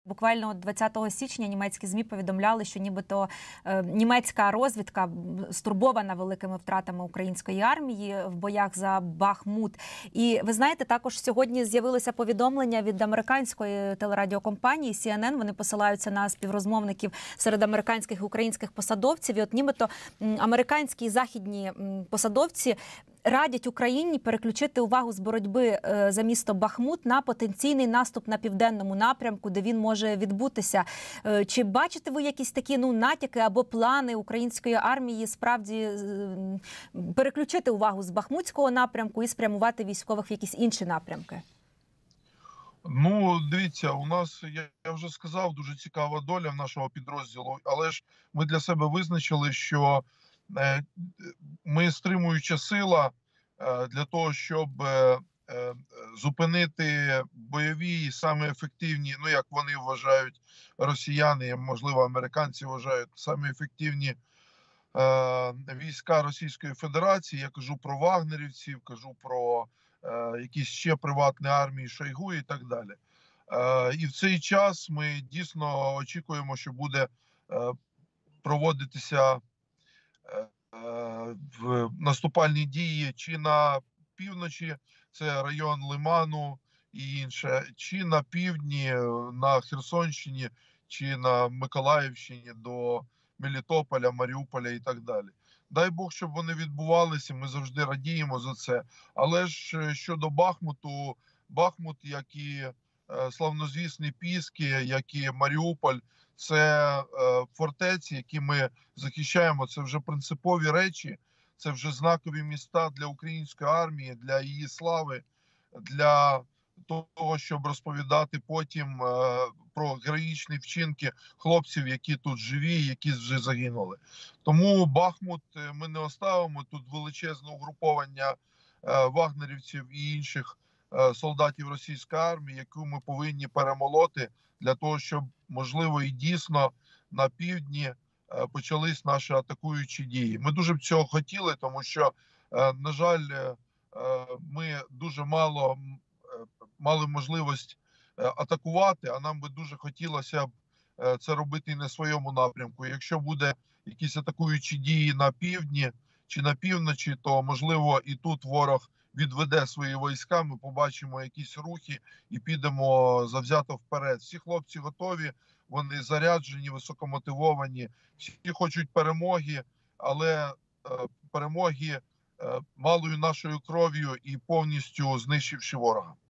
Буквально 20 січня німецькі ЗМІ повідомляли, що нібито німецька розвідка стурбована великими втратами української армії в боях за Бахмут. І ви знаєте, також сьогодні з'явилося повідомлення від американської телерадіокомпанії CNN. Вони посилаються на співрозмовників серед американських і українських посадовців. І от нібито американські і західні посадовці радять Україні переключити увагу з боротьби за місто Бахмут на потенційний наступ на південному напрямку, де він може відбутися. Чи бачите ви якісь такі натяки або плани української армії справді переключити увагу з Бахмутського напрямку і спрямувати військових в якісь інші напрямки? Ну, дивіться, у нас, я вже сказав, дуже цікава доля в нашого підрозділу, але ж ми для себе визначили, що ми стримуюча сила для того, щоб зупинити бойові, саме ефективні, ну як вони вважають, росіяни, можливо, американці вважають, саме ефективні війська Російської Федерації. Я кажу про вагнерівців, кажу про якісь ще приватні армії Шойгу і так далі. І в цей час ми дійсно очікуємо, що буде проводитися в наступальні дії чи на півночі, це район Лиману і інше, чи на півдні, на Херсонщині, чи на Миколаївщині до Мелітополя, Маріуполя і так далі. Дай Бог, щоб вони відбувалися, ми завжди радіємо за це. Але ж щодо Бахмуту, Бахмут, як і славнозвісні Піски, як і Маріуполь, це фортеці, які ми захищаємо, це вже принципові речі, це вже знакові міста для української армії, для її слави, для того, щоб розповідати потім про героїчні вчинки хлопців, які тут живі, які вже загинули. Тому Бахмут ми не оставимо, тут величезне угруповання вагнерівців і інших солдатів російської армії, яку ми повинні перемолоти для того, щоб, можливо, і дійсно на півдні почались наші атакуючі дії. Ми дуже б цього хотіли, тому що, на жаль, ми дуже мало мали можливість атакувати, а нам би дуже хотілося б це робити і на своєму напрямку. Якщо буде якісь атакуючі дії на півдні чи на півночі, то, можливо, і тут ворог відведе свої війська, ми побачимо якісь рухи і підемо завзято вперед. Всі хлопці готові, вони заряджені, високомотивовані, всі хочуть перемоги, але перемоги малою нашою кров'ю і повністю знищивши ворога.